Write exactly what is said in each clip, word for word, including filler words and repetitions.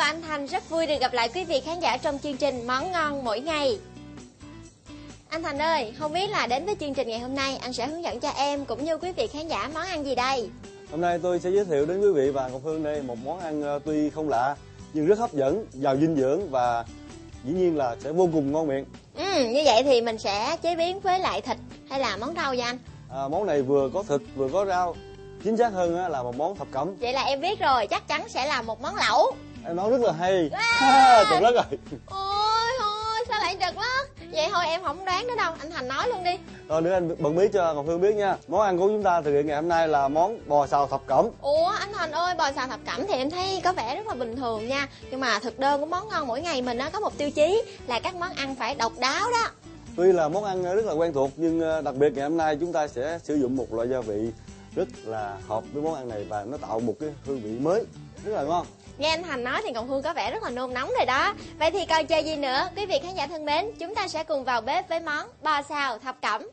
anh Thành, rất vui được gặp lại quý vị khán giả trong chương trình Món Ngon Mỗi Ngày. Anh Thành ơi, không biết là đến với chương trình ngày hôm nay, anh sẽ hướng dẫn cho em cũng như quý vị khán giả món ăn gì đây? Hôm nay tôi sẽ giới thiệu đến quý vị và Ngọc Hương đây một món ăn tuy không lạ nhưng rất hấp dẫn, giàu dinh dưỡng và dĩ nhiên là sẽ vô cùng ngon miệng. Ừ, như vậy thì mình sẽ chế biến với lại thịt hay là món rau vậy anh? À, món này vừa có thịt vừa có rau, chính xác hơn là một món thập cẩm. Vậy là em biết rồi, chắc chắn sẽ là một món lẩu. Em nói rất là hay. Wow. Trật lất rồi. Ôi thôi, sao lại trật lất? Vậy thôi em không đoán nữa đâu, anh Thành nói luôn đi. Rồi nữa anh bật mí cho Ngọc Hương biết nha. Món ăn của chúng ta thực hiện ngày hôm nay là món bò xào thập cẩm. Ủa anh Thành ơi, bò xào thập cẩm thì em thấy có vẻ rất là bình thường nha. Nhưng mà thực đơn của Món Ngon Mỗi Ngày mình á có một tiêu chí là các món ăn phải độc đáo đó. Tuy là món ăn rất là quen thuộc nhưng đặc biệt ngày hôm nay chúng ta sẽ sử dụng một loại gia vị rất là hợp với món ăn này và nó tạo một cái hương vị mới rất là ngon. Nghe anh Thành nói thì Ngọc Hương có vẻ rất là nôn nóng rồi đó. Vậy thì còn chờ gì nữa, quý vị khán giả thân mến, chúng ta sẽ cùng vào bếp với món bò xào thập cẩm.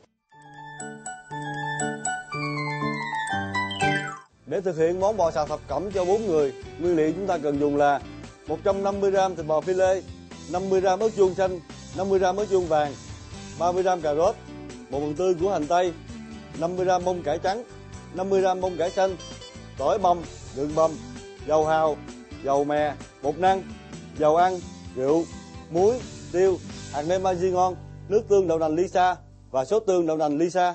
Để thực hiện món bò xào thập cẩm cho bốn người, nguyên liệu chúng ta cần dùng là một trăm năm mươi gam thịt bò phi lê, năm mươi gam ớt chuông xanh, năm mươi gam ớt chuông vàng, ba mươi gam cà rốt, một phần tư của hành tây, năm mươi gam bông cải trắng, năm mươi gam bông cải xanh, tỏi băm, gừng băm, dầu hào, dầu mè, bột năng, dầu ăn, rượu, muối, tiêu, hạt nêm Maggi ngon, nước tương đậu nành Lisa và sốt tương đậu nành Lisa.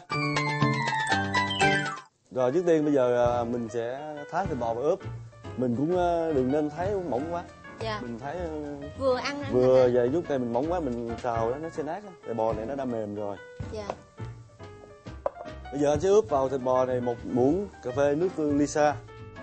Rồi trước tiên bây giờ mình sẽ thái thịt bò vào ướp. Mình cũng đừng nên thái mỏng quá. Dạ. Mình thái vừa ăn vừa vài chút này mình mỏng quá mình xào đó nó sẽ nát. Tại bò này nó đã mềm rồi. Dạ. Bây giờ anh sẽ ướp vào thịt bò này một muỗng cà phê nước tương Lisa,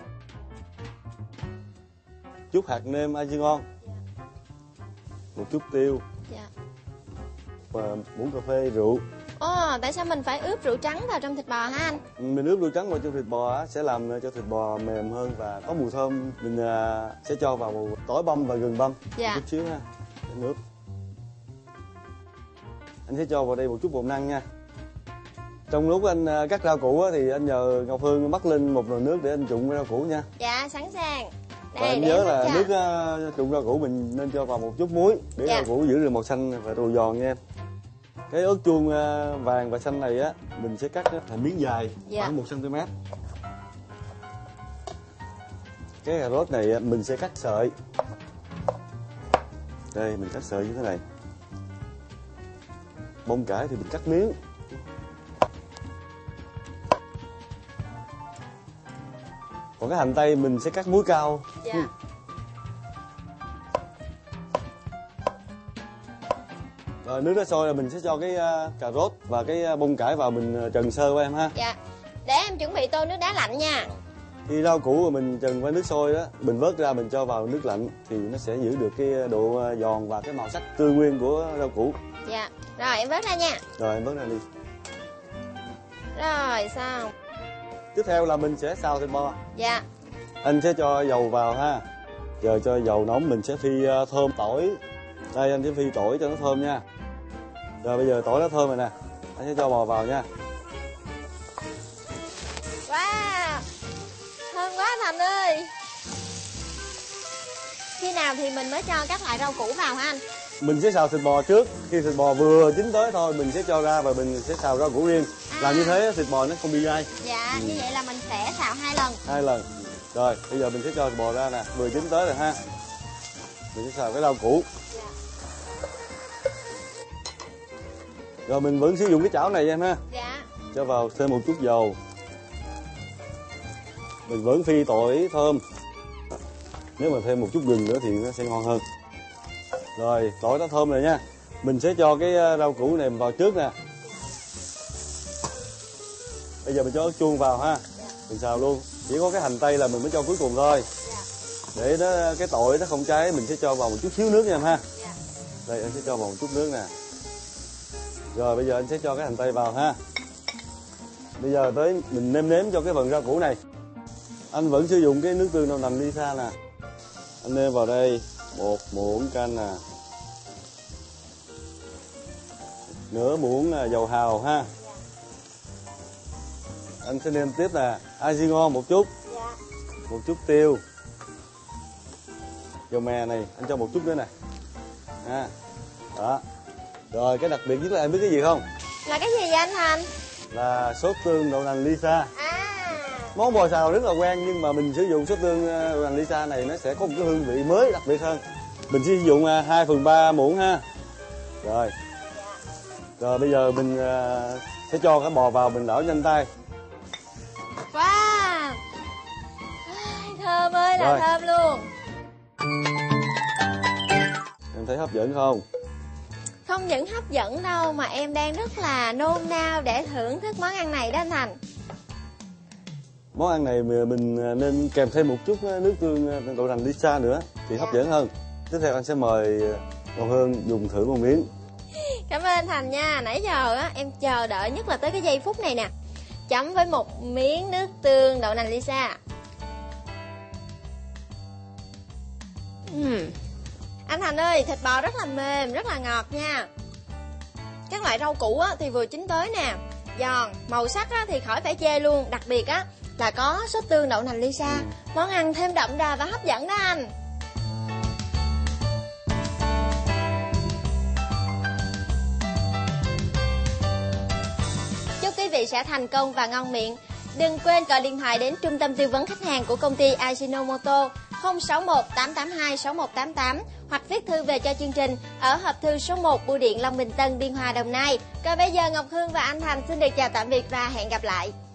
chút hạt nêm Maggi ngon, dạ. một chút tiêu, dạ. và muỗng cà phê rượu. Ồ, tại sao mình phải ướp rượu trắng vào trong thịt bò hả anh? Mình ướp rượu trắng vào trong thịt bò sẽ làm cho thịt bò mềm hơn và có mùi thơm. Mình sẽ cho vào tỏi băm và gừng băm. Dạ. Một chút xíu ha. Anh ướp. Anh sẽ cho vào đây một chút bột năng nha. Trong lúc anh cắt rau củ thì anh nhờ Ngọc Hương bắt lên một nồi nước để anh trụng rau củ nha. Dạ, sẵn sàng. Đây, và anh nhớ là cho. Nước uh, trụng rau củ mình nên cho vào một chút muối để dạ. Rau củ giữ được màu xanh và đồ giòn nha em. Cái ớt chuông uh, vàng và xanh này á mình sẽ cắt thành miếng dài dạ. Khoảng một xăng ti mét. Cái cà rốt này mình sẽ cắt sợi. Đây mình cắt sợi như thế này. Bông cải thì mình cắt miếng. Còn cái hành tây mình sẽ cắt múi cao. Dạ. Ừ. Rồi nước đã sôi là mình sẽ cho cái uh, cà rốt và cái uh, bông cải vào mình trần sơ qua em ha. Dạ. Để em chuẩn bị tô nước đá lạnh nha. Khi rau củ mà mình trần qua nước sôi đó, mình vớt ra mình cho vào nước lạnh thì nó sẽ giữ được cái độ giòn và cái màu sắc tươi nguyên của rau củ. Dạ. Rồi em vớt ra nha. Rồi em vớt ra đi. Rồi xong. Tiếp theo là mình sẽ xào thịt bò. Dạ. Anh sẽ cho dầu vào ha. Giờ cho dầu nóng mình sẽ phi thơm tỏi. Đây anh sẽ phi tỏi cho nó thơm nha. Rồi bây giờ tỏi nó thơm rồi nè. Anh sẽ cho bò vào nha. Wow, thơm quá Thành ơi. Khi nào thì mình mới cho các loại rau củ vào hả anh? Mình sẽ xào thịt bò trước. Khi thịt bò vừa chín tới thôi mình sẽ cho ra và mình sẽ xào rau củ riêng. À. Làm như thế thịt bò nó không bị dai. Dạ, ừ. Như vậy là mình sẽ xào hai lần. Hai lần. Rồi bây giờ mình sẽ cho thịt bò ra nè. Vừa chín tới rồi ha. Mình sẽ xào cái rau củ. Dạ. Rồi mình vẫn sử dụng cái chảo này em ha. Dạ. Cho vào thêm một chút dầu. Mình vẫn phi tỏi thơm. Nếu mà thêm một chút gừng nữa thì nó sẽ ngon hơn. Rồi tỏi nó thơm rồi nha. Mình sẽ cho cái rau củ này vào trước nè. Bây giờ mình cho ớt chuông vào ha. Mình xào luôn. Chỉ có cái hành tây là mình mới cho cuối cùng thôi. Để nó cái tỏi nó không cháy mình sẽ cho vào một chút xíu nước nha em ha. Đây anh sẽ cho vào một chút nước nè. Rồi bây giờ anh sẽ cho cái hành tây vào ha. Bây giờ tới mình nêm nếm cho cái phần rau củ này. Anh vẫn sử dụng cái nước tương đậu nành Lisa nè. Anh nêm vào đây một muỗng canh nè. Nửa muỗng dầu hào ha. Anh sẽ nêm tiếp nè Maggi ngon một chút. Một chút tiêu. dầu mè này anh cho một chút nữa nè. À, đó. Rồi cái đặc biệt nhất là em biết cái gì không? Là cái gì vậy anh Thành? Là sốt tương đậu nành Lisa. À, Món bò xào rất là quen, nhưng mà mình sử dụng sốt tương đậu nành Lisa này nó sẽ có một cái hương vị mới đặc biệt hơn. Mình sẽ sử dụng hai phần ba muỗng ha. Rồi. Rồi bây giờ mình sẽ cho cái bò vào, mình đảo nhanh tay. wow, thơm ơi là Rồi. thơm luôn. Em thấy hấp dẫn không? Không những hấp dẫn đâu mà em đang rất là nôn nao để thưởng thức món ăn này đó anh Thành. Món ăn này mình nên kèm thêm một chút nước tương đậu nành Lisa nữa thì hấp dẫn hơn. Tiếp theo anh sẽ mời Ngọc Hương dùng thử một miếng. Cảm ơn anh Thành nha. Nãy giờ á em chờ đợi nhất là tới cái giây phút này nè. Chấm với một miếng nước tương đậu nành Lisa. uhm. Anh Thành ơi, thịt bò rất là mềm, rất là ngọt nha. Các loại rau củ á thì vừa chín tới nè, giòn, màu sắc á thì khỏi phải chê luôn. Đặc biệt á là có sốt tương đậu nành Lisa. ừ. Món ăn thêm đậm đà và hấp dẫn đó anh. Chúc quý vị sẽ thành công và ngon miệng. Đừng quên gọi điện thoại đến trung tâm tư vấn khách hàng của công ty Ajinomoto không sáu một tám tám hai sáu một tám tám hoặc viết thư về cho chương trình ở hộp thư số một Bưu điện Long Bình Tân, Biên Hòa, Đồng Nai. Còn bây giờ Ngọc Hương và anh Thành xin được chào tạm biệt và hẹn gặp lại.